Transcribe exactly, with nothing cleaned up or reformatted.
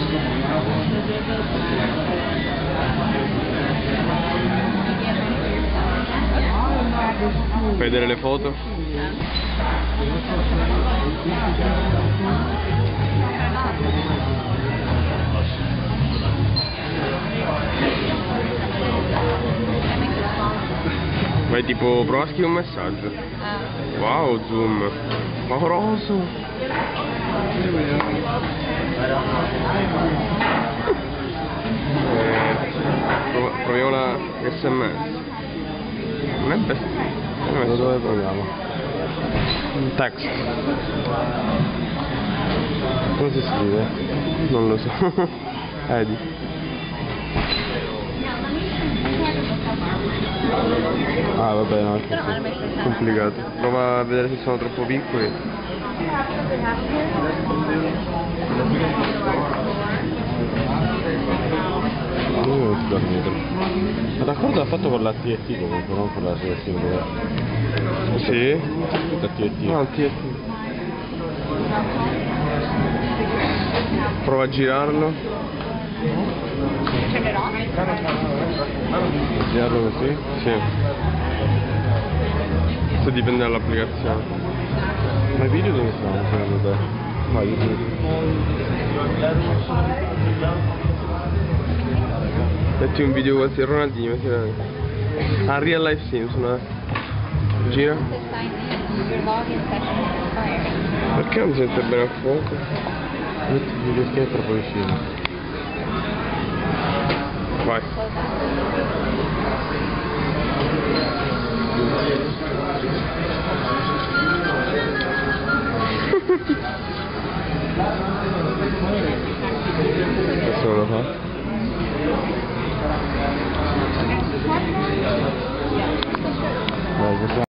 Fai vedere le foto? Vai tipo, prova a scrivere un messaggio. Wow, zoom. Pauroso. Eh, prov proviamo la S M S. Non è bestia. Dove proviamo? Un text. Come si scrive? Non lo so. Edi. Ah vabbè, no, è così. Complicato. Prova a vedere se sono troppo piccoli. Non si dormire. Ma d'accordo ha fatto con la T E T comunque, non con la selezione. Sì? La T E T. No, T E T. Prova a girarlo. Girarlo così? Sì. Questo dipende dall'applicazione. Ma i video dove sono secondo te? No, YouTube. Metti un video quasi Ronaldinho. Ah, Real Life Simpson, eh. Gira. Perché non sente bene a fuoco? Metti il video che è troppo vicino. Vai. Questo non lo fa?